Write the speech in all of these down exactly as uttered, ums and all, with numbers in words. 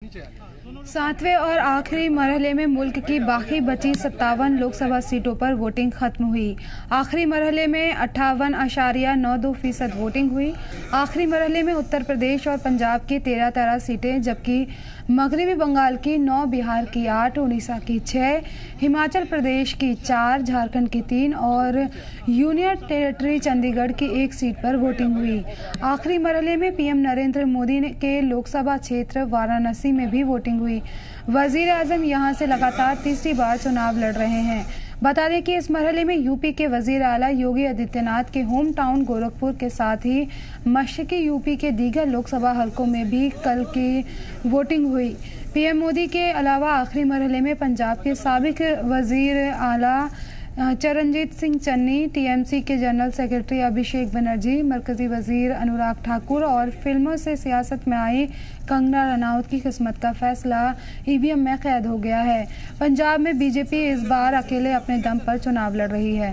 सातवें और आखिरी मरहले में मुल्क की बाकी बची सत्तावन लोकसभा सीटों पर वोटिंग खत्म हुई। आखिरी मरहले में अट्ठावन आशारिया नौ दो फीसद वोटिंग हुई। आखिरी मरहले में उत्तर प्रदेश और पंजाब की तेरह तेरह सीटें, जबकि मगरबी बंगाल की नौ, बिहार की आठ, उड़ीसा की छः, हिमाचल प्रदेश की चार, झारखंड की तीन और यूनियन टेरिटरी चंडीगढ़ की एक सीट पर वोटिंग हुई। आखिरी मरहले में पीएम नरेंद्र मोदी के लोकसभा क्षेत्र वाराणसी में भी वोटिंग हुई। वजीर आजम यहां से लगातार तीसरी बार चुनाव लड़ रहे हैं। बता दें कि इस मरहले में यूपी के वजीर आला योगी आदित्यनाथ के होम टाउन गोरखपुर के साथ ही मशरकी यूपी के दीगर लोकसभा हलकों में भी कल की वोटिंग हुई। पीएम मोदी के अलावा आखिरी मरहले में पंजाब के साबिक वजीर आला चरणजीत सिंह चन्नी, टीएमसी के जनरल सेक्रेटरी अभिषेक बनर्जी, मरकजी वजीर अनुराग ठाकुर और फिल्मों से सियासत में आई कंगना रनौत की किस्मत का फैसला ईवीएम में कैद हो गया है। पंजाब में बीजेपी इस बार अकेले अपने दम पर चुनाव लड़ रही है।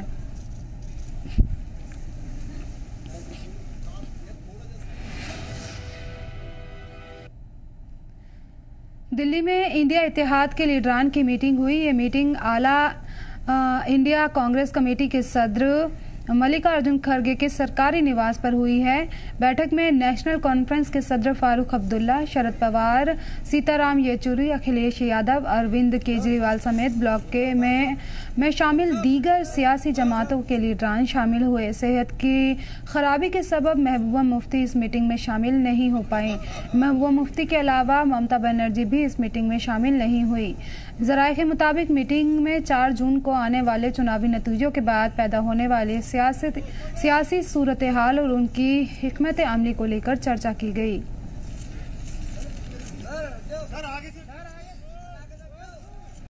दिल्ली में इंडिया इत्तेहाद के लीडरान की मीटिंग हुई। ये मीटिंग आला आ, इंडिया कांग्रेस कमेटी के सदर मल्लिकार्जुन खड़गे के सरकारी निवास पर हुई है। बैठक में नेशनल कॉन्फ्रेंस के सदर फारूक अब्दुल्ला, शरद पवार, सीताराम येचुरी, अखिलेश यादव, अरविंद केजरीवाल समेत ब्लॉक के में में शामिल दीगर सियासी जमातों के लीडरान शामिल हुए। सेहत की खराबी के सबब महबूबा मुफ्ती इस मीटिंग में शामिल नहीं हो पाई। महबूबा मुफ्ती के अलावा ममता बनर्जी भी इस मीटिंग में शामिल नहीं हुई। जराये के मुताबिक मीटिंग में चार जून को आने वाले चुनावी नतीजों के बाद पैदा होने वाली सियासत सियासी सूरत हाल और उनकी हिकमत अमली को लेकर चर्चा की गई।